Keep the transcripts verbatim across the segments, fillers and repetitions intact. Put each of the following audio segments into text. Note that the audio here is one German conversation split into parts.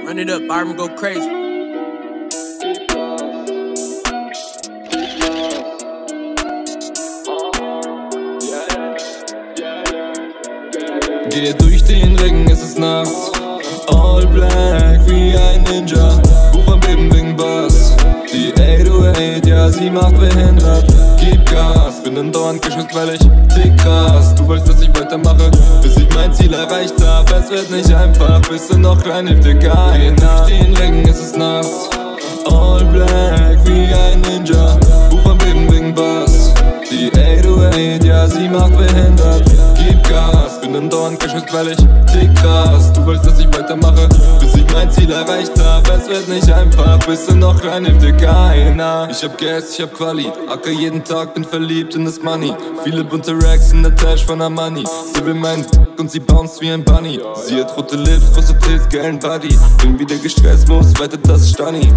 Run it up, Byron go crazy. Gehe durch den Regen, es ist nachts. All black wie ein Ninja. Ruf am Leben wegen Bass. Die acht null acht, ja sie macht behindert. Gib Gas, bin andauernd geschützt, weil ich tick krass. Du weißt, dass ich weitermache, bis ich mein Ziel erreicht hab. Es wird nicht einfach, bist du noch klein, hilft dir keiner. Durch den Regen, es ist nachts. All black wie ein Ninja. Ruf am Leben wegen Bass. Die acht null acht, ja sie macht behindert. Gib Gas, bin andauernd geschützt, weil ich tick krass. Du weißt, dass ich weitermache, bis ich mein Ziel erreicht hab. Es wird nicht einfach, bist du noch klein, hilft dir keiner. Ich hab Gas, ich hab Quali, acker jeden Tag, bin verliebt in das Money. Viele bunte Racks in der Tasche von Armani. Sie will meinen und sie bounced wie ein Bunny. Sie hat rote Lips, große Tits, geilen Body. Bin wieder gestresst, muss weiter das Stani.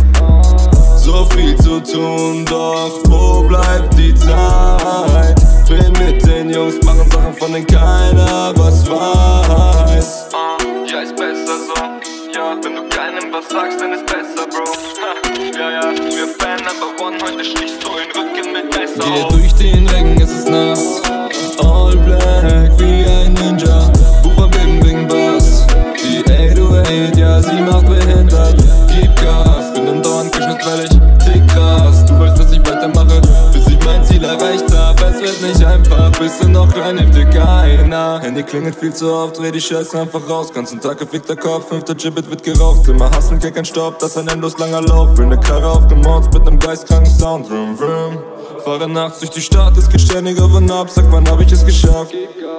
So viel zu tun, doch wo bleibt die Zeit? Bin mit den Jungs, machen Sachen, von denen keiner was weiß. uh, Ja, ist besser so, ja, wenn du keinem was sagst, dann ist besser, Bro. Ha, ja, ja, wir Fan Number One, heute stichst du in Rücken mit Messer. Gehe durch den Regen, es ist nachts. All black wie ein Ninja. Ruf am Leben wegen Bass. Die acht null acht, ja sie macht behindert. Gib Gas, bin andauernd geschützt, weil ich tick krass. Du weißt, dass ich weitermache, bis ich mein Ziel erreicht hab. Es wird nicht einfach, bist du noch klein, hilft dir keiner. Handy klingelt viel zu oft, dreh die Scheiße einfach raus. Ganzen Tag gefickter Kopf, fünfter Gibbet wird geraucht. Immer hassen, kein kein Stopp, das ein endlos langer Lauf. Will ne Karre auf dem Mons mit nem geistkranken Sound. Vroom, vroom. Fahre nachts durch die Stadt, es geht ständig auf und ab. Sag, wann hab ich es geschafft?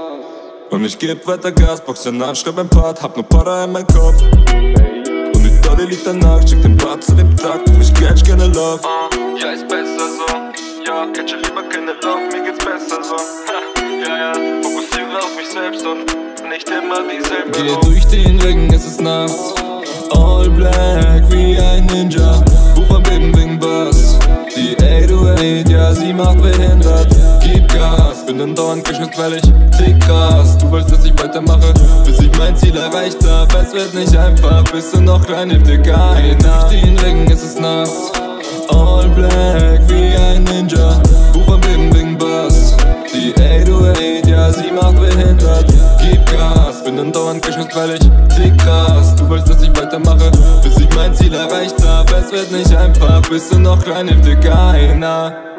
Und ich geb weiter Gas, box den an, schreib ein Part, hab nur Potter in meinem Kopf. Und die Doddy liegt danach, schick den Part zu dem Tag, doch ich catch keine Love. uh, Ja, ist besser so, ja, catche lieber keine Love, mir geht's besser so. Ha, ja, ja, fokussiere auf mich selbst und nicht immer dieselbe. Gehe durch den Regen, es ist nachts. All black wie ein Ninja. Ruf am Leben wegen Bass. Die acht null acht, ja sie macht behindert. Gib Gas, bin andauernd geschützt, weil ich tick krass. Du weißt, dass ich weitermache, bis ich mein Ziel erreicht hab. Es wird nicht einfach, bist du noch klein, hilft dir keiner. Durch den Regen, es ist nachts. All black wie ein Ninja. Ruf am Leben wegen Bass. Die acht null acht, ja sie macht behindert. Gib Gas, bin andauernd geschützt, weil ich tick krass. Du weißt, dass ich weitermache, bis ich mein Ziel erreicht hab. Es wird nicht einfach, bist du noch klein, hilft dir keiner.